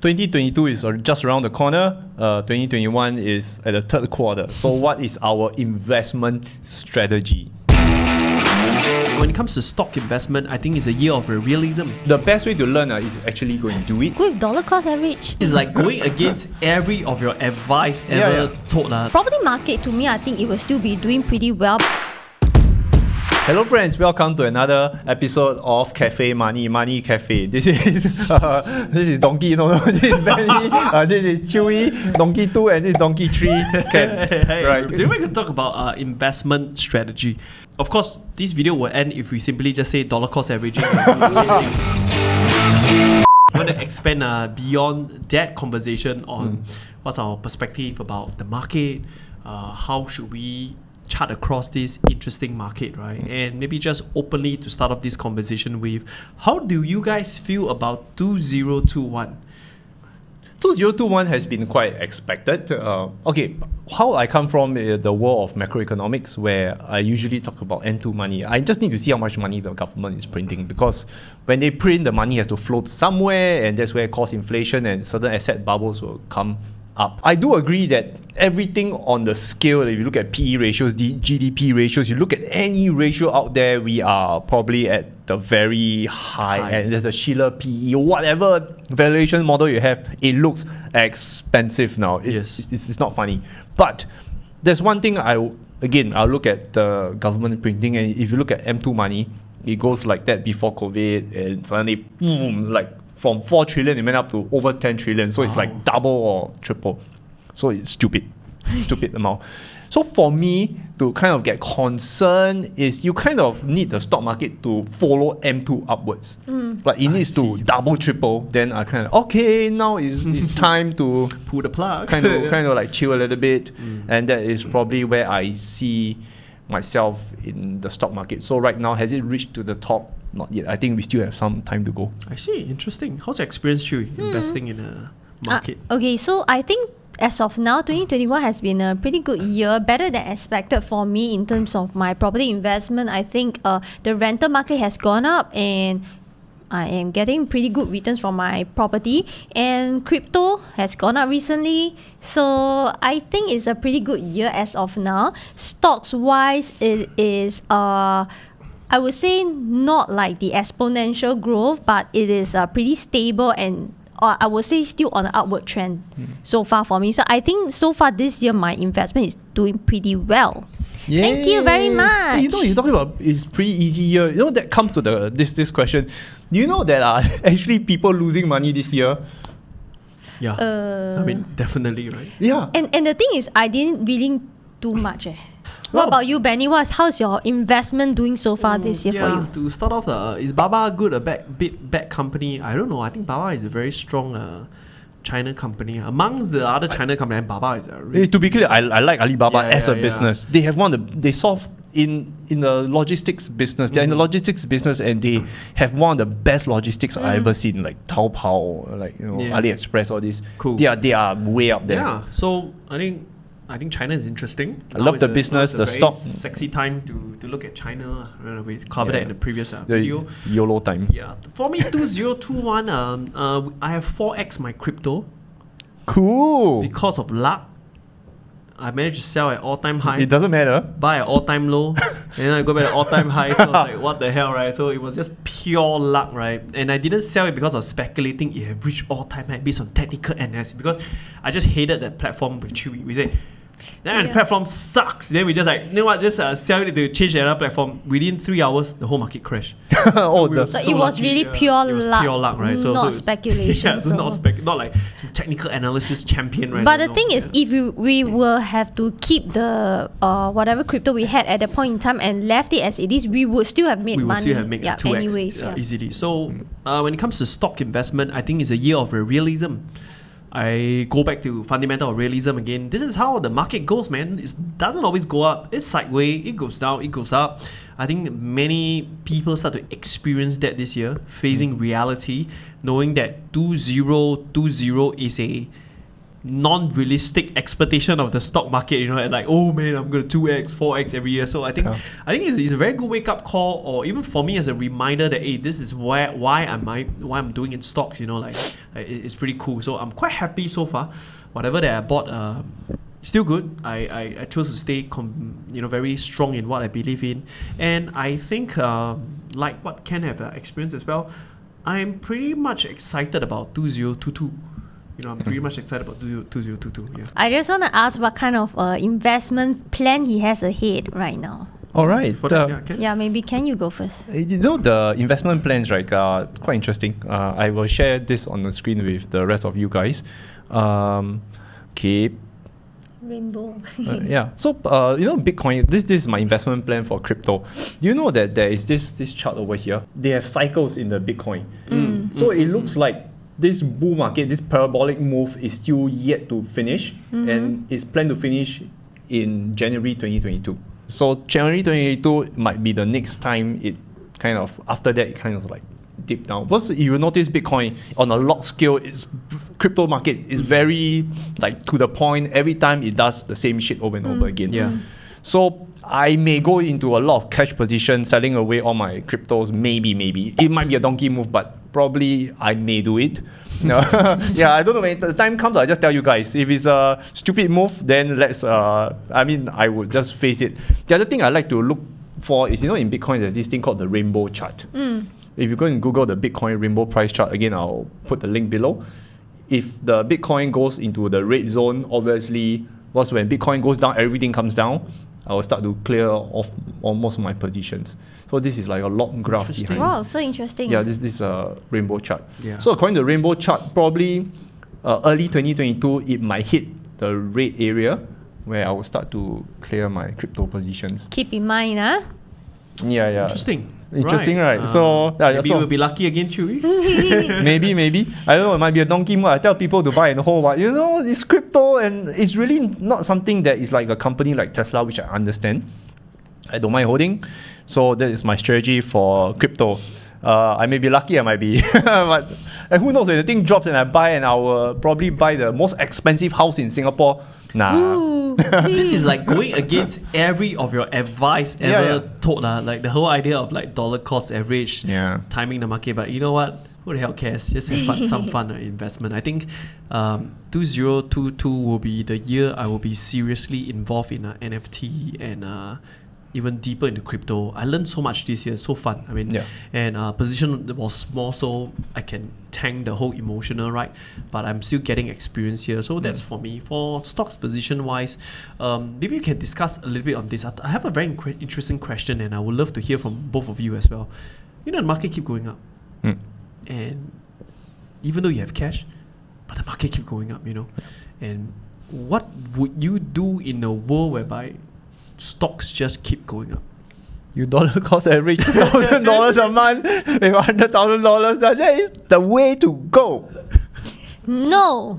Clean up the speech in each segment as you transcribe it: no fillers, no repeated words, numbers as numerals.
2022 is just around the corner. 2021 is at the third quarter. So what is our investment strategy? When it comes to stock investment, I think it's a year of realism. The best way to learn is actually go and do it. Go with dollar cost average. It's like going against every of your advice ever told. Property market, to me, I think it will still be doing pretty well. Hello friends, welcome to another episode of Cafe Money Cafe. This is Donkey, no, this is Benny, this is Chewy, Donkey 2 and this is Donkey 3. Right. Today we're going to talk about investment strategy. Of course, this video will end if we simply just say dollar cost averaging. I want to expand beyond that conversation on what's our perspective about the market, how should we chart across this interesting market, right? And maybe just openly to start off this conversation with, how do you guys feel about 2021? 2021 has been quite expected. Okay, how I come from the world of macroeconomics, where I usually talk about M2 money. I just need to see how much money the government is printing, because when they print, the money has to flow to somewhere, and that's where cost inflation and certain asset bubbles will come up. I do agree that everything on the scale, if you look at PE ratios, GDP ratios, you look at any ratio out there, we are probably at the very high end. There's a Shiller PE, whatever valuation model you have, it looks expensive now. It's not funny. But there's one thing I'll look at the government printing, and if you look at M2 money, it goes like that before COVID, and suddenly, boom, like from 4 trillion, it went up to over 10 trillion. So it's like double or triple. So it's stupid amount. So for me, to kind of get concerned is you kind of need the stock market to follow M2 upwards. Like it needs to double, triple. Then I kind of, okay, now it's time to pull the plug. kind of like chill a little bit. And that is probably where I see myself in the stock market. So right now, has it reached to the top? Not yet. I think we still have some time to go. I see. Interesting. How's your experience, Chewy, investing in a market? Okay, so I think as of now, 2021 has been a pretty good year, better than expected for me in terms of my property investment. I think the rental market has gone up, and I am getting pretty good returns from my property, and crypto has gone up recently. So I think it's a pretty good year as of now. Stocks wise, it is I would say not like the exponential growth, but it is pretty stable, and I would say still on an upward trend so far for me. So I think so far this year my investment is doing pretty well. Yay. Thank you very much. You know, you're talking about it's pretty easy year. You know, that comes to this question. Do you know that actually people losing money this year? Yeah, I mean, definitely, right? Yeah. And the thing is, I didn't really do much. What about you, Benny? How's your investment doing so far this year for you? To start off, is Baba good a bad company? I don't know. I think Baba is a very strong China company. Amongst the other China companies, Baba is a really... To be clear, I like Alibaba as a business. They have they solve in the logistics business. They're in the logistics business, and they have one of the best logistics I've ever seen, like Taobao, like AliExpress, all this. Cool. They are way up there. Yeah. So I think China is interesting. I love the business, the stock. Sexy time to look at China. We covered that in the previous video. YOLO time. Yeah. For me, 2021, I have 4x my crypto. Cool. Because of luck, I managed to sell at all-time high. It doesn't matter. Buy at all-time low. And then I go back at all-time high. So I was like, what the hell, right? So it was just pure luck, right? And I didn't sell it because of speculating it had reached all-time high based on technical analysis. Because I just hated that platform with Chewy. We said, the platform sucks. Then we just like, you know what, just sell it to change another platform. Within 3 hours, the whole market crashed. So it was really pure luck. Pure luck, right? Not speculation. Not like technical analysis champion, right? But the thing is, if we will have to keep the whatever crypto we had at the point in time and left it as it is, we would still have made money. We would still have made 2x anyways, easily. So when it comes to stock investment, I think it's a year of realism. I go back to fundamental realism again. This is how the market goes, man. It doesn't always go up. It's sideways. It goes down. It goes up. I think many people start to experience that this year, facing reality, knowing that 2020 is a non-realistic expectation of the stock market, you know, and like, oh man, I'm gonna 2x, 4x every year. So I think it's a very good wake-up call, or even for me as a reminder that, hey, this is why I'm doing in stocks, you know, like it's pretty cool. So I'm quite happy so far. Whatever that I bought, still good. I chose to stay very strong in what I believe in, and I think like what Ken have experienced as well, I'm pretty much excited about 2022. You know, I'm pretty much excited about 2022. Yeah. I just want to ask what kind of investment plan he has ahead right now. All right. For that, Ken? Yeah, maybe can you go first? You know, the investment plans, right, are quite interesting. I will share this on the screen with the rest of you guys. Keep. Rainbow. Yeah. So, you know, Bitcoin, this is my investment plan for crypto. Do you know that there is this chart over here? They have cycles in the Bitcoin. So it looks like this bull market, this parabolic move is still yet to finish, and it's planned to finish in January 2022. So January 2022 might be the next time it kind of, after that, it kind of like dip down. Because if you notice Bitcoin on a log scale, its crypto market is very like to the point. Every time it does the same shit over and over again. Yeah. So I may go into a lot of cash position, selling away all my cryptos. Maybe it might be a donkey move, but probably I may do it. No. Yeah, I don't know. When the time comes, I just tell you guys. If it's a stupid move, then let's. I would just face it. The other thing I like to look for is, you know, in Bitcoin, there's this thing called the rainbow chart. If you go and Google the Bitcoin rainbow price chart, again, I'll put the link below. If the Bitcoin goes into the red zone, obviously, was when Bitcoin goes down, everything comes down. I will start to clear off almost my positions. So this is like a log graph behind. Wow, so interesting. Yeah, this is a rainbow chart. Yeah. So according to the rainbow chart, probably early 2022, it might hit the red area where I will start to clear my crypto positions. Keep in mind, huh? Yeah. Interesting, right? So maybe so we'll be lucky again, Chewy. maybe. I don't know, it might be a donkey move. I tell people to buy and hold, but you know, it's crypto and it's really not something that is like a company like Tesla, which I understand. I don't mind holding. So that is my strategy for crypto. I may be lucky, I might be. But and who knows, when the thing drops and I buy, and I will probably buy the most expensive house in Singapore. Nah. This is like going against every of your advice ever told. Like the whole idea of like dollar cost average, timing the market. But you know what? Who the hell cares? Just have fun, some fun investment. I think 2022 will be the year I will be seriously involved in NFT and even deeper into crypto. I learned so much this year, so fun. I mean, and position was small, so I can tank the whole emotional, right? But I'm still getting experience here, so that's for me. For stocks position wise, maybe you can discuss a little bit on this. I have a very interesting question, and I would love to hear from both of you as well. You know, the market keep going up, and even though you have cash, but the market keep going up, you know. And what would you do in a world whereby stocks just keep going up? You dollar cost average $1,000 a month with $100,000. That is the way to go. No.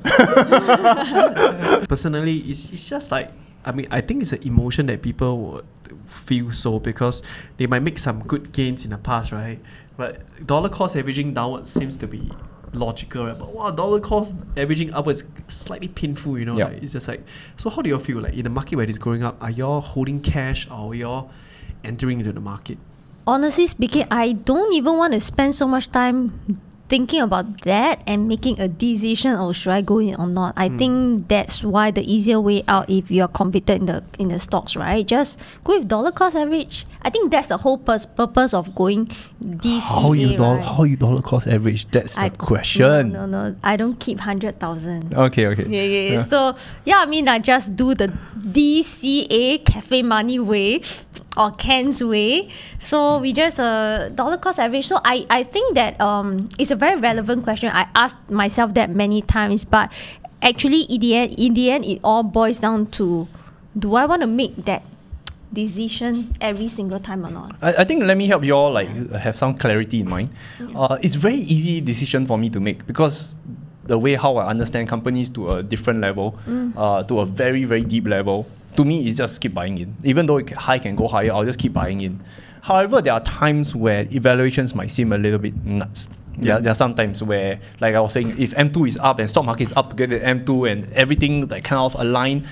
Personally, it's just like, I mean, I think it's an emotion that people would feel so, because they might make some good gains in the past, right? But dollar cost averaging downwards seems to be logical, right? But wow, dollar cost averaging upwards slightly painful, you know. Like, it's just like, so how do you feel like in the market where it's growing up? Are y'all holding cash, or are y'all entering into the market? Honestly speaking, I don't even want to spend so much time thinking about that and making a decision, or should I go in or not. I think that's why the easier way out, if you're competent in the stocks, right? Just go with dollar cost average. I think that's the whole purpose of going DCA. How you dollar cost average? That's the question. No. I don't keep 100,000. Okay. Yeah. So I mean, I just do the DCA Cafe Money way or Ken's way. So we just dollar cost average. So I think that it's a very relevant question. I asked myself that many times, but actually in the end it all boils down to, do I want to make that decision every single time or not? I think let me help you all have some clarity in mind. It's very easy decision for me to make, because the way how I understand companies to a different level, to a very, very deep level, to me it's just keep buying in. Even though high can go higher, I'll just keep buying in. However, there are times where evaluations might seem a little bit nuts. There are some times where, like I was saying, if M2 is up and stock market is up together, M2 and everything like kind of align,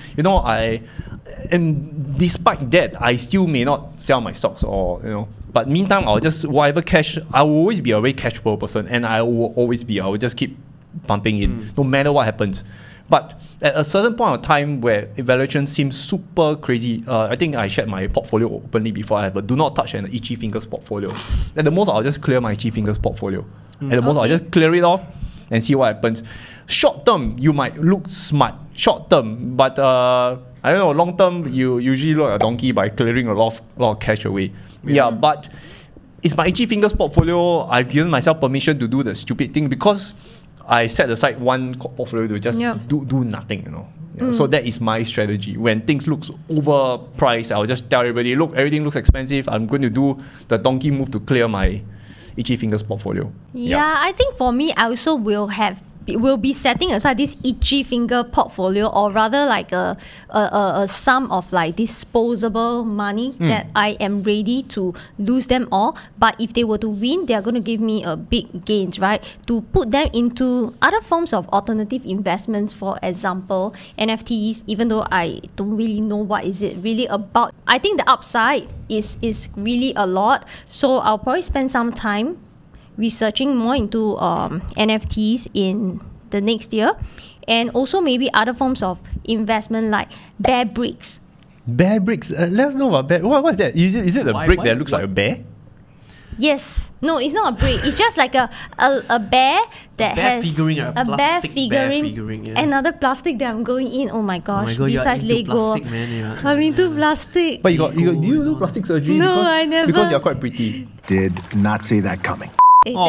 and despite that, I still may not sell my stocks but meantime, I'll just, whatever cash, I will always be a very cash flow person, and I will just keep pumping in, no matter what happens. But at a certain point of time where evaluation seems super crazy, I think I shared my portfolio openly before. I have a do not touch and itchy fingers portfolio. At the most, I'll just clear my itchy fingers portfolio. At the most, I'll just clear it off and see what happens. Short term, you might look smart. Short term, but I don't know. Long term, you usually look like a donkey by clearing a lot of cash away. Yeah, but it's my itchy fingers portfolio. I've given myself permission to do the stupid thing because I set aside one portfolio to just do nothing, So that is my strategy. When things looks overpriced, I'll just tell everybody, look, everything looks expensive. I'm going to do the donkey move to clear my itchy fingers portfolio. Yeah, I think for me, I also will be setting aside this itchy finger portfolio, or rather like a sum of like disposable money that I am ready to lose them all. But if they were to win, they are going to give me a big gains, right? To put them into other forms of alternative investments, for example, NFTs, even though I don't really know what is it really about. I think the upside is really a lot. So I'll probably spend some time researching more into NFTs in the next year, and also maybe other forms of investment like bear bricks. Bear bricks? Let us know about bear. What's that? Is it a brick that looks like a bear? Yes. No, it's not a brick. It's just like a bear that has figurine, a bear figurine, another plastic that I'm going in. Oh my gosh! Besides Lego, plastic, man, I'm into plastic. But do you do plastic surgery? No, I never. Because you're quite pretty. Did not see that coming. Hey, thanks,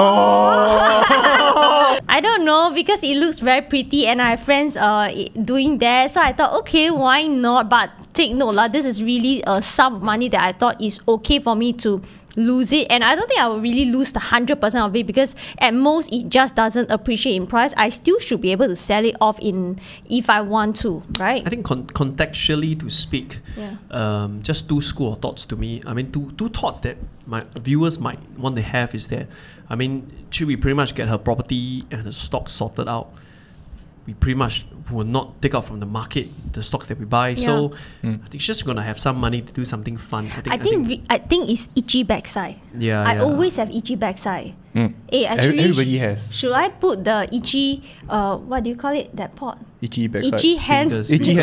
I don't know, because it looks very pretty and I have friends doing that, so I thought, okay, why not? But take note, this is really a sum of money that I thought is okay for me to lose it, and I don't think I will really lose the 100% of it, because at most it just doesn't appreciate in price. I still should be able to sell it off if I want to, right? I think contextually to speak, just two school of thoughts to me. I mean, two thoughts that my viewers might want to have is that, I mean, should we pretty much get her property and her stock sorted out? We pretty much will not take out from the market the stocks that we buy. So I think she's just gonna have some money to do something fun. I think it's itchy backside. I always have itchy backside. Hey, actually, everybody has. Should I put the itchy what do you call it? That pot? Itchy backside. Itchy hand. Itchy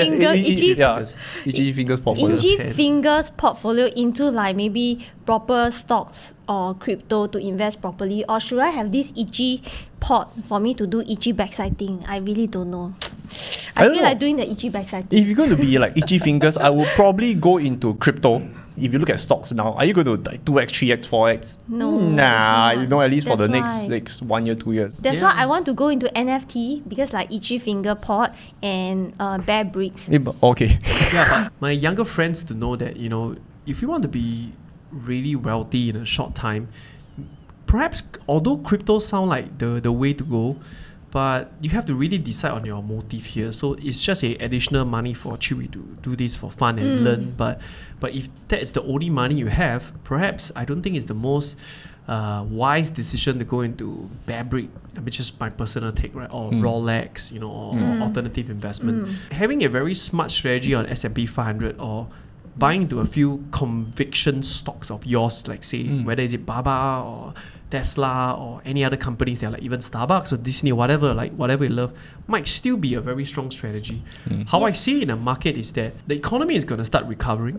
fingers portfolio. Itchy fingers portfolio into like maybe proper stocks or crypto to invest properly, or should I have this itchy pot for me to do itchy backside thing? I really don't know. I feel like doing the itchy backside thing. If you're going to be like itchy fingers, I will probably go into crypto. If you look at stocks now, are you going to like 2x, 3x, 4x? No. Nah, at least for the why. next 1 year, 2 years. That's why I want to go into NFT, because like itchy finger pot and bear bricks. Okay. But my younger friends to know that, if you want to be really wealthy in a short time, perhaps although crypto sound like the way to go, but you have to really decide on your motive here. So it's just a additional money for Chewy to do this for fun and learn. But if that is the only money you have, perhaps I don't think it's the most wise decision to go into Bearbrick, which is my personal take, right? Or Rolex, or alternative investment. Having a very smart strategy on S&P 500 or buying into a few conviction stocks of yours, like say whether is it Baba or Tesla or any other companies that are like even Starbucks or Disney or whatever you love, might still be a very strong strategy. How I see in a market is that the economy is going to start recovering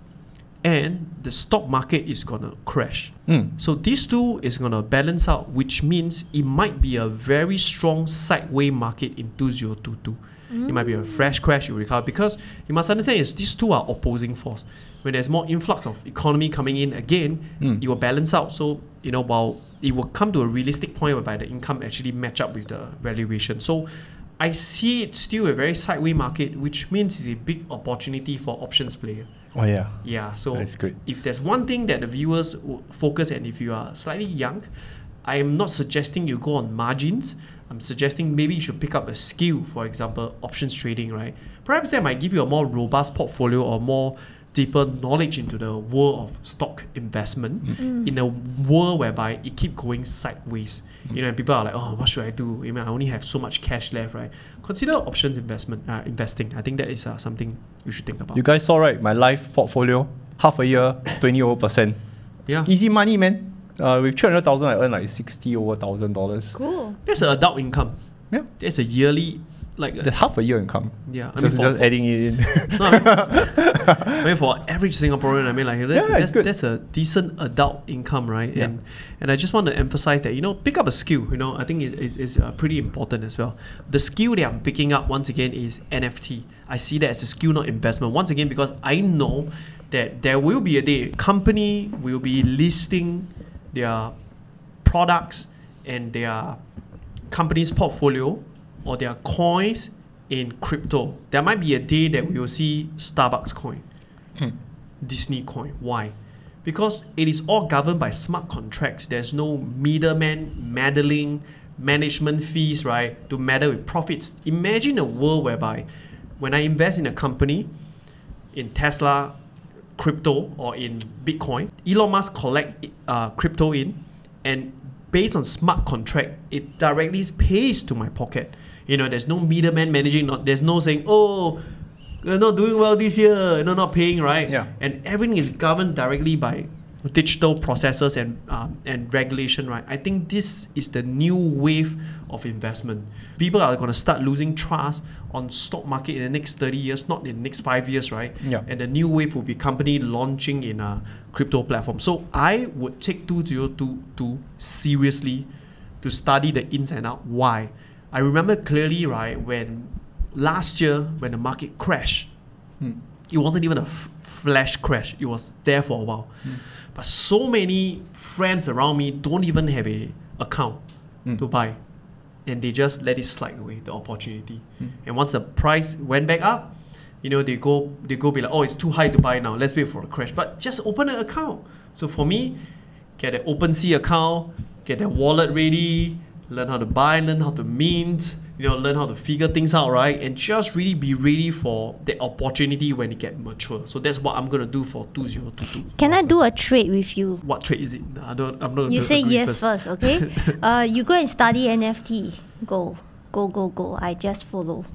and the stock market is going to crash. So these two is going to balance out, which means it might be a very strong sideways market in 2022. It might be a fresh crash, you recover, because you must understand is these two are opposing force. When there's more influx of economy coming in again, it will balance out. So while it will come to a realistic point whereby the income actually match up with the valuation. So I see it still a very sideways market, which means it's a big opportunity for options player. Oh yeah. Yeah. So that's great. If there's one thing that the viewers will focus, and if you are slightly young, I am not suggesting you go on margins. I'm suggesting maybe you should pick up a skill, for example, options trading, right? Perhaps that might give you a more robust portfolio or more deeper knowledge into the world of stock investment in a world whereby it keep going sideways. You know, and people are like, oh, what should I do? I mean, I only have so much cash left, right? Consider options investing. I think that is something you should think about. You guys saw, right? My life portfolio, half a year, 20%. Yeah. Easy money, man. With 300,000, I earn like $60,000. Cool. That's an adult income. Yeah. That's a yearly, like, That's half a year income. yeah. I Just mean, adding it in. no, I mean, for average Singaporean, I mean, like, it's good. that's a decent adult income, right? Yeah. And I just want to emphasize that, you know, pick up a skill. You know, I think it is pretty important as well. The skill that I'm picking up once again is NFT. I see that as a skill, not investment. Once again, because I know that there will be a day company will be listing their products and their company's portfolio or their coins in crypto. There might be a day that we will see Starbucks coin, Disney coin. Why? Because it is all governed by smart contracts. There's no middleman meddling, management fees, right, to meddle with profits. Imagine a world whereby when I invest in a company, in Tesla, crypto, or in Bitcoin, Elon Musk collect crypto in, and based on smart contract, it directly pays to my pocket. You know, there's no middleman managing. There's no saying, oh, you're not doing well this year, you're not paying, right? Yeah. And everything is governed directly by digital processes and regulation, right? I think this is the new wave of investment. People are going to start losing trust on stock market in the next 30 years, not in the next 5 years, right? Yeah. And the new wave will be company launching in a crypto platform. So I would take 2022 seriously to study the ins and out. Why? I remember clearly, right, when last year when the market crashed, it wasn't even a flash crash. It was there for a while. But so many friends around me don't even have a account to buy. And they just let it slide away, the opportunity. And once the price went back up, you know, they go be like, oh, it's too high to buy now. Let's wait for a crash. But just open an account. So for me, get an OpenSea account, get a wallet ready, learn how to buy, learn how to mint, you know, learn how to figure things out, right? And just really be ready for the opportunity when it get mature. So that's what I'm gonna do for 2022. Can I do a trade with you? What trade is it? I'm not. You say agree yes first, okay? You go and study NFT. Go. I just follow.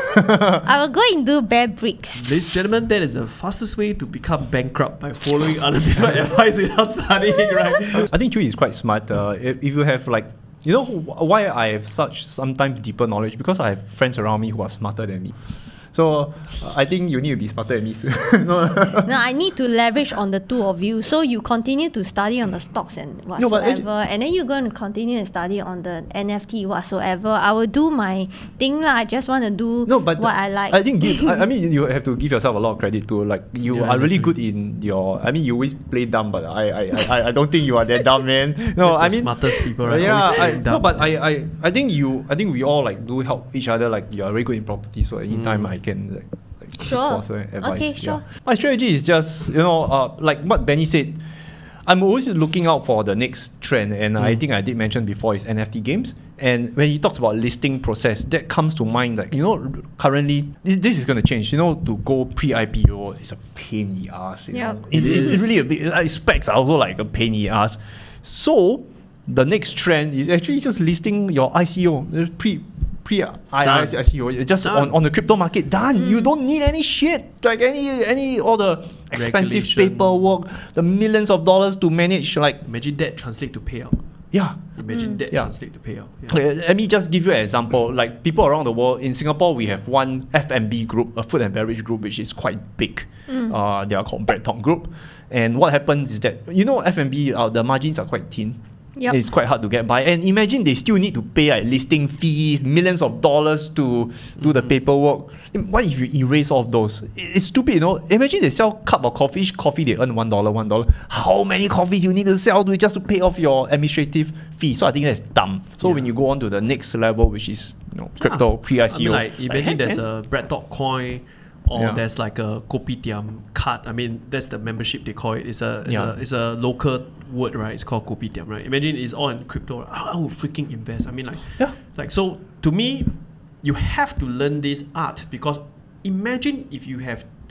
I will go and do bear bricks. Ladies and gentlemen, that is the fastest way to become bankrupt, by following other people's advice without studying, right? I think Chewy is quite smart. If you have like, you know why I have such sometimes deeper knowledge? Because I have friends around me who are smarter than me. So I think you need to be smarter than me soon. No, I need to leverage on the two of you. So you continue to study on the stocks and whatsoever, and then you're going to continue to study on the NFT whatsoever. I will do my thing lah. I just want to do what I like. I think I mean you have to give yourself a lot of credit too. Like you are really good in your. I mean you always play dumb, but I don't think you are that dumb, man. No, I mean smartest people, right? Yeah, but I think we all like do help each other. Like you are very good in property, so anytime I can like sure. advice. Okay, sure. Yeah. My strategy is just like what Benny said. I'm always looking out for the next trend, and I think I did mention before is NFT games. And when he talks about listing process, that comes to mind. Like currently this is going to change. To go pre-IPO is a pain in the ass. It's really a bit. Like, specs are also like a pain in the ass. So the next trend is actually just listing your ICO pre-ICO, just on the crypto market. Done. You don't need any shit, like any all the expensive paperwork, the millions of dollars to manage. Like imagine that translate to payout. Yeah. Imagine that translate to payout. Yeah. Let me just give you an example. Like people around the world, in Singapore, we have one F&B group, a food and beverage group, which is quite big. They are called Bread Talk Group. And what happens is that, F&B, the margins are quite thin. Yep. It's quite hard to get by. And imagine they still need to pay listing fees, millions of dollars to do the paperwork. What if you erase all of those? It's stupid, Imagine they sell cup of coffee. Each coffee they earn $1. How many coffees you need to sell just to pay off your administrative fee? So I think that's dumb. So when you go on to the next level, which is crypto pre-ICO. Imagine there's a Bread Talk coin. Or there's like a Kopitiam card. I mean, that's the membership they call it. It's a local word, right? It's called Kopitiam, right? Imagine it's all in crypto. I would freaking invest. I mean, so to me, you have to learn this art, because imagine if you have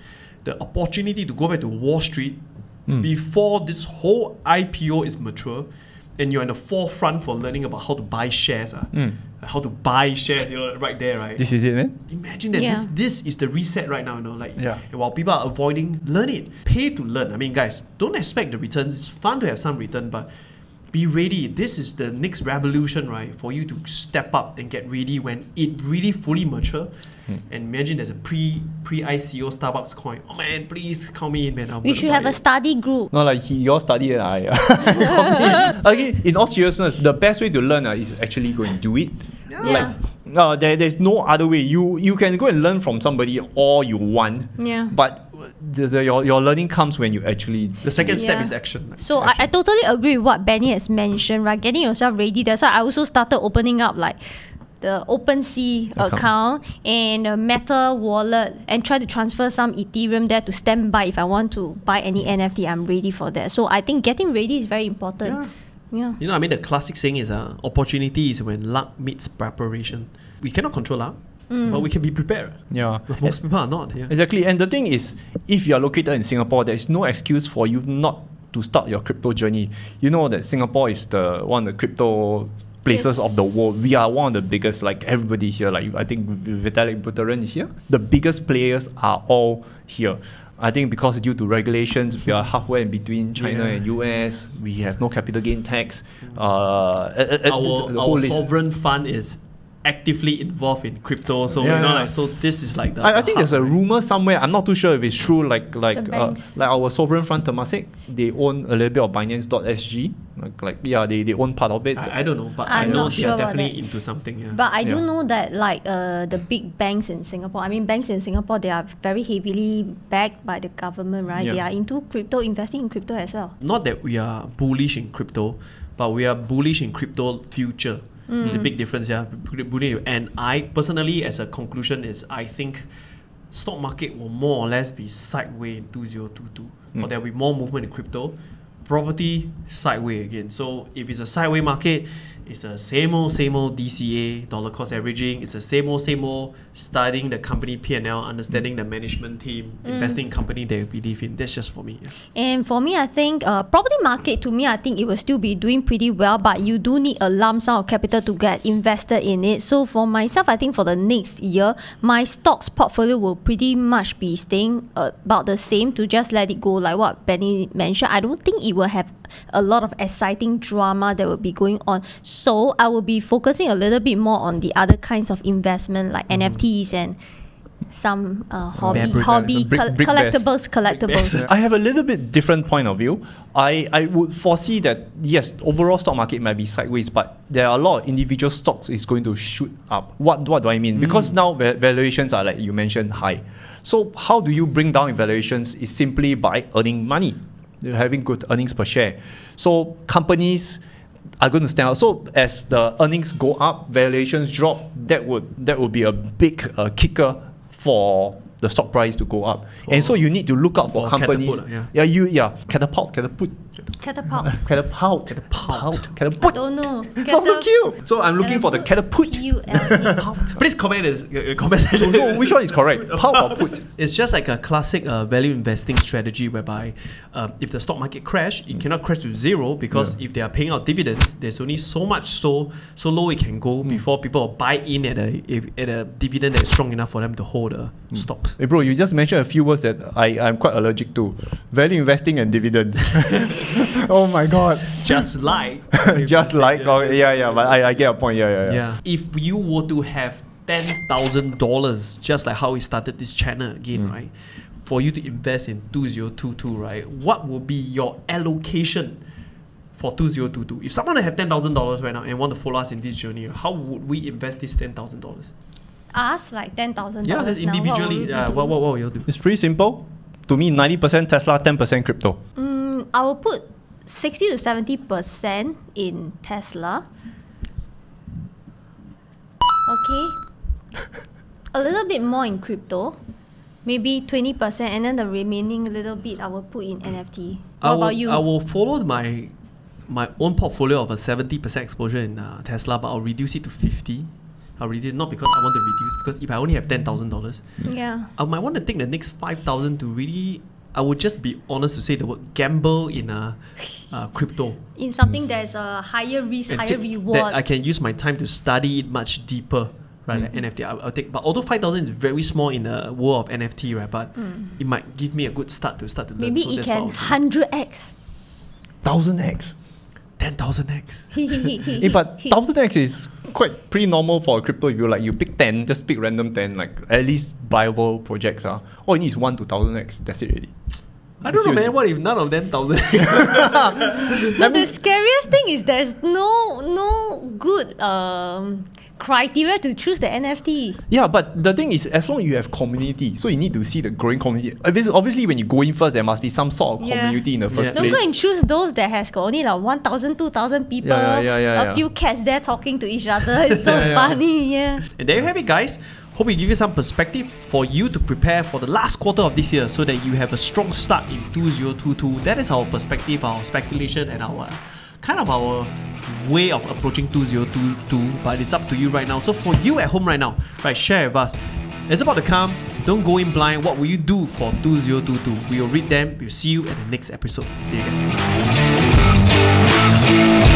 the opportunity to go back to Wall Street before this whole IPO is mature, and you're in the forefront for learning about how to buy shares, how to buy shares, right there, right? This is it, man. Imagine that this is the reset right now, Yeah. and while people are avoiding, learn it. Pay to learn. I mean, guys, don't expect the returns. It's fun to have some return, but be ready. This is the next revolution, right? For you to step up and get ready when it really fully mature. And imagine there's a pre-ICO Starbucks coin. Oh man, please count me in, man. We should have a study group. Not like your study and I. Okay, in all seriousness, the best way to learn is actually go and do it. Yeah. Like, there's no other way. You can go and learn from somebody all you want. Yeah. But your learning comes when you actually. The second step Yeah. is action. So I totally agree with what Benny has mentioned, right? Getting yourself ready. That's why I also started opening up like the OpenSea account and a Meta wallet and try to transfer some Ethereum there to stand by if I want to buy any NFT. I'm ready for that. So I think getting ready is very important. Yeah. You know, I mean, the classic saying is opportunity is when luck meets preparation. We cannot control luck, but we can be prepared. Yeah. But most people are not. Yeah. Exactly. And the thing is, if you are located in Singapore, there's no excuse for you not to start your crypto journey. You know that Singapore is one of the crypto places of the world. We are one of the biggest, like everybody's here. Like I think Vitalik Buterin is here. The biggest players are all here. I think because due to regulations, we are halfway in between China and US. We have no capital gain tax. Our sovereign fund is actively involved in crypto, so so this is like the. I think there's a rumor somewhere. I'm not too sure if it's true. Like banks. like our sovereign fund Temasek, they own a little bit of Binance.sg. They own part of it. I don't know, but I'm I know not they sure are about definitely that. into something. Yeah. But I do Yeah. know that like the big banks in Singapore, I mean banks in Singapore, they are very heavily backed by the government, right? Yeah. They are into crypto, investing in crypto as well. Not that we are bullish in crypto, but we are bullish in crypto future. There's a big difference, yeah. And I personally, as a conclusion, I think stock market will more or less be sideways in 2022, or there will be more movement in crypto. Property sideways again. So if it's a sideways market, it's the same old DCA, dollar cost averaging. It's the same old studying the company P&L, understanding the management team, investing in company they believe in. That's just for me. Yeah. And for me, I think property market, to me, I think it will still be doing pretty well, but you do need a lump sum of capital to get invested in it. So for myself, I think for the next year, my stocks portfolio will pretty much be staying about the same, to just let it go, like what Benny mentioned. I don't think it will have a lot of exciting drama that will be going on. So I will be focusing a little bit more on the other kinds of investment like NFTs and some collectibles. I have a little bit different point of view. I would foresee that yes, overall stock market might be sideways, but there are a lot of individual stocks is going to shoot up. What do I mean? Because now valuations are, like you mentioned, high. So how do you bring down valuations? Is simply by earning money, having good earnings per share. So companies are going to stand out. So as the earnings go up, valuations drop. That would be a big kicker for the stock price to go up. And so you need to look out for companies. Catapult. I don't know. Sounds so cute. So I'm looking for the catapult. Please comment in the comment section. So which one is correct? Pout or put? It's just like a classic value investing strategy whereby if the stock market crash, it cannot crash to zero, because if they are paying out dividends, there's only so much so low it can go before people buy in at a dividend that is strong enough for them to hold the stocks. Hey bro, you just mentioned a few words that I'm quite allergic to. Value investing and dividends. Oh my god. Just like. But I get a point. Yeah. If you were to have $10,000, just like how we started this channel again, right? For you to invest in 2022, right? What would be your allocation for 2022? If someone have $10,000 right now and want to follow us in this journey, how would we invest this $10,000? Us like $10,000. Yeah, just individually. What will you do? It's pretty simple. To me, 90% Tesla, 10% crypto. I will put 60 to 70% in Tesla. Okay. A little bit more in crypto. Maybe 20%, and then the remaining little bit I will put in NFT. What about you? I will follow my own portfolio of a 70% exposure in Tesla, but I'll reduce it to 50. I'll reduce it not because I want to reduce, because if I only have $10,000, Yeah. I might want to take the next 5,000 to really. I would just be honest to say the word gamble in a crypto. In something that's a higher risk, And higher take- reward. that I can use my time to study it much deeper, right? Like NFT, I'll take. But although 5,000 is very small in the world of NFT, right? But it might give me a good start to learn. Maybe so it that's can what I'll do. 100x. 1000x. 10,000x. But 1000x is quite pretty normal for a crypto. If you pick 10, just pick random 10, like at least viable projects. All you need is 1 to 1000x. That's it already. I don't know, Seriously. man. What if none of them 1,000? No, the scariest thing is there's no good criteria to choose the NFT. Yeah, but the thing is, as long as you have community, so you need to see the growing community. Obviously, when you go in first, there must be some sort of Yeah. community in the first Yeah. Don't place. go and choose those that has got only like 1,000, 2,000 people, Yeah. a few cats there talking to each other. It's so Yeah. funny, yeah. And there you have it, guys. Hope we give you some perspective for you to prepare for the last quarter of this year so that you have a strong start in 2022. That is our perspective, our speculation, and our kind of our way of approaching 2022. But it's up to you right now. So for you at home right now, right, share with us. It's about to come. Don't go in blind. What will you do for 2022? We will read them. We'll see you at the next episode. See you guys.